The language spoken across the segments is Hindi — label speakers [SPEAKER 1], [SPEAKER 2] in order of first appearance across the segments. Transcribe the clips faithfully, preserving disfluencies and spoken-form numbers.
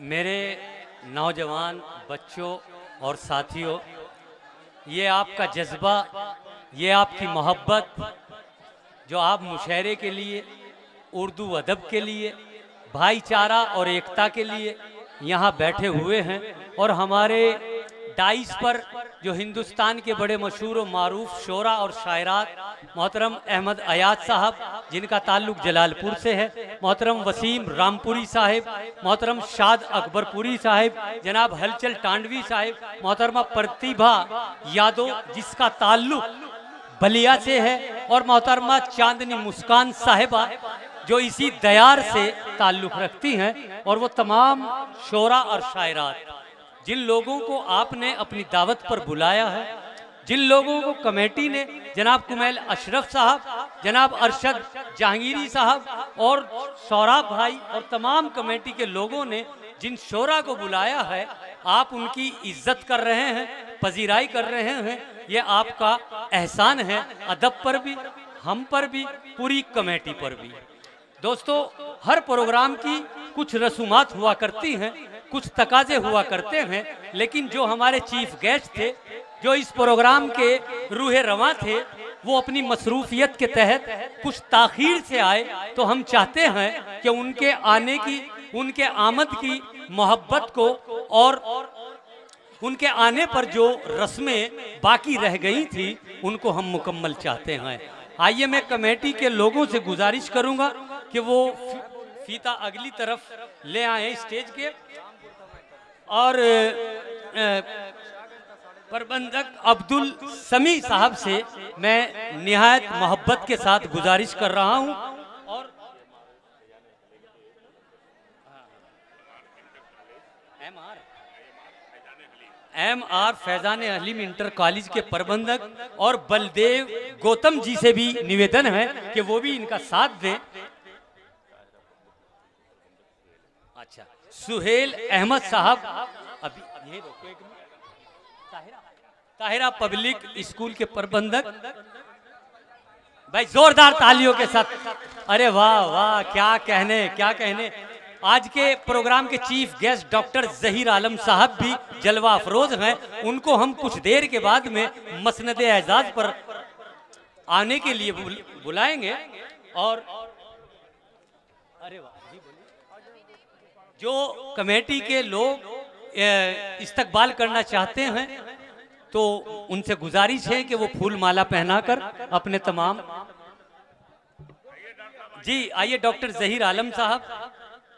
[SPEAKER 1] मेरे नौजवान बच्चों और साथियों, ये आपका जज्बा, ये आपकी मोहब्बत जो आप मुशायरे के लिए, उर्दू अदब के लिए, भाईचारा और एकता के लिए यहाँ बैठे हुए हैं और हमारे डाइस पर जो हिंदुस्तान के बड़े मशहूर व मारूफ शोरा और शायरात मोहतरम अहमद अयाज साहब, जिनका ताल्लुक जलालपुर से है, मोहतरम वसीम रामपुरी साहिब, मोहतरम शाद अकबरपुरी साहिब, जनाब हलचल टांडवी साहिब, मोहतरमा प्रतिभा यादव जिसका ताल्लुक बलिया से है, और मोहतरमा चांदनी मुस्कान साहिबा जो इसी दयार से ताल्लुक रखती हैं, और वो तमाम शोरा और शायरात जिन लोगों को आपने अपनी दावत पर बुलाया है, जिन लोगों को कमेटी ने, जनाब कुमैल अशरफ साहब, जनाब अरशद जहांगीरी साहब और सौराब भाई और तमाम कमेटी के लोगों ने जिन शोरा को बुलाया है, आप उनकी इज्जत कर रहे हैं, पजीराई कर रहे हैं। ये आपका एहसान है, अदब पर भी, हम पर भी, पूरी कमेटी पर भी। दोस्तों, हर प्रोग्राम की कुछ रसूमात हुआ करती हैं, कुछ तकाजे हुआ करते हैं, लेकिन जो हमारे चीफ गेस्ट थे, जो इस प्रोग्राम के रूहे रवां थे, वो अपनी मसरूफियत के तहत कुछ ताखीर से आए, तो हम चाहते हैं कि उनके आने की, उनके आमद की मोहब्बत को और उनके आने पर जो रस्में बाकी रह गई थी उनको हम मुकम्मल चाहते हैं। आइए मैं कमेटी के लोगों से गुजारिश करूंगा कि वो फीता अगली तरफ ले आए स्टेज के, और प्रबंधक अब्दुल समी साहब से मैं निहायत मोहब्बत के साथ गुजारिश कर रहा हूं, और M R M R Faizan Haleem inter college के प्रबंधक और बलदेव गौतम जी से भी निवेदन है कि वो भी इनका साथ दें। अच्छा, सुहेल अहमद साहब, अभी ये रोको एक minute, Tahira Tahira public school के प्रबंधक, भाई जोरदार तालियों के साथ। अरे वाह वाह, क्या कहने क्या कहने। आज के प्रोग्राम के chief guest doctor Zaheer Alam sahab भी जलवा अफरोज हैं, उनको हम कुछ देर के बाद में मसनद एजाज पर आने के लिए बुलाएंगे। और अरे वाह, जो कमेटी के लोग इस्तकबाल करना चाहते हैं, तो उनसे गुजारिश है कि वो फूल माला पहनाकर अपने तमाम, जी आइए डॉक्टर जहीर आलम साहब।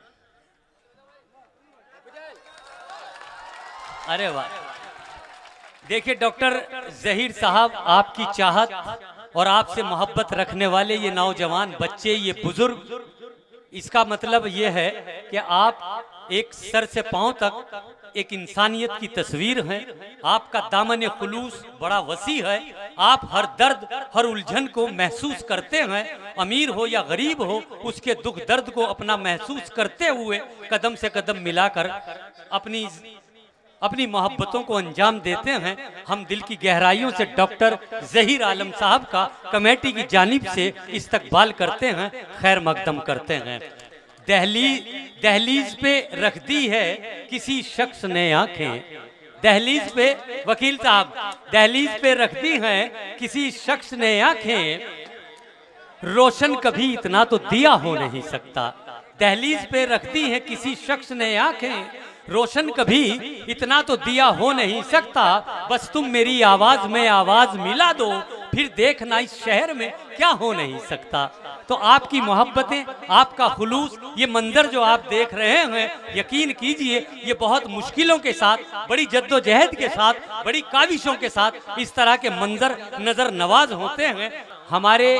[SPEAKER 1] अरे वाह, देखिए डॉक्टर जहीर साहब, आपकी चाहत और आपसे मोहब्बत रखने वाले ये नौजवान बच्चे, ये बुजुर्ग, इसका मतलब ये है कि आप एक सर से पांव तक एक इंसानियत की तस्वीर हैं। आपका दामन खुलूस बड़ा वसी है, आप हर दर्द, हर उलझन को महसूस करते हैं, अमीर हो या गरीब हो, उसके दुख दर्द को अपना महसूस करते हुए कदम से कदम मिलाकर अपनी अपनी मोहब्बतों को अंजाम देते हैं। हम दिल की गहराइयों से डॉक्टर जहीर आलम साहब का कमेटी की जानिब से इस्तकबाल करते हैं, खैर मकदम करते हैं। दहली दहलीज पे रख दी है किसी शख्स ने आंखें, दहलीज पे वकील साहब, दहलीज पे रख दी हैं किसी शख्स ने आंखें, रोशन कभी इतना तो दिया हो नहीं सकता। दहलीज पे रख दी है किसी शख्स ने आंखें, रोशन कभी इतना तो दिया हो नहीं सकता, बस तुम मेरी आवाज में आवाज मिला दो, फिर देखना इस शहर में क्या हो नहीं सकता। तो आपकी मोहब्बतें, आपका खुलूस, ये मंजर जो आप देख रहे हैं, यकीन कीजिए ये बहुत मुश्किलों के साथ, बड़ी जद्दोजहद के साथ, बड़ी काविशों के साथ इस तरह के मंजर नजर नवाज होते हैं। हमारे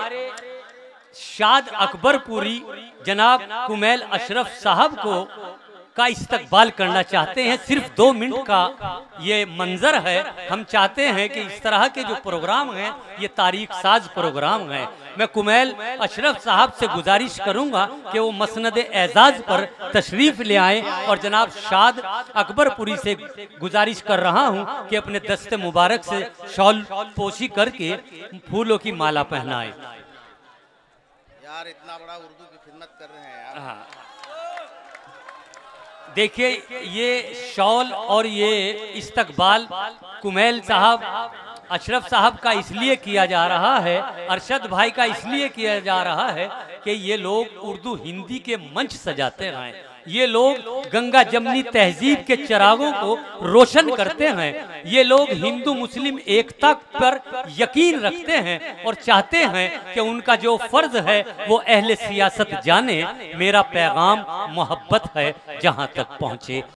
[SPEAKER 1] शाद अकबरपुरी जनाब कुमैल अशरफ साहब को का इस्तकबाल करना चाहते हैं। सिर्फ दो मिनट का ये मंजर है। हम चाहते हैं कि इस तरह के जो प्रोग्राम हैं, ये तारीख साज प्रोग्राम है। मैं कुमैल अशरफ साहब से गुजारिश करूंगा कि वो मसनद एजाज पर तशरीफ ले आए, और जनाब शाद अकबरपुरी से गुजारिश कर रहा हूं कि अपने दस्ते मुबारक से शॉल पोशी करके फूलों की माला पहनाए।
[SPEAKER 2] यार इतना बड़ा उर्दू की खिदमत कर रहे हैं यार।
[SPEAKER 1] हाँ, देखिए ये शॉल और ये इस्तकबाल कुमैल साहब, अशरफ साहब का इसलिए किया जा रहा है, अरशद भाई का इसलिए किया जा रहा है कि ये लोग उर्दू हिंदी के मंच सजाते हैं, ये लोग गंगा जमनी तहजीब के चिरागों को रोशन करते हैं, ये लोग हिंदू मुस्लिम एकता पर यकीन रखते हैं और चाहते हैं कि उनका जो फर्ज है वो अहले सियासत जाने। मेरा पैगाम मोहब्बत है जहां तक पहुंचे।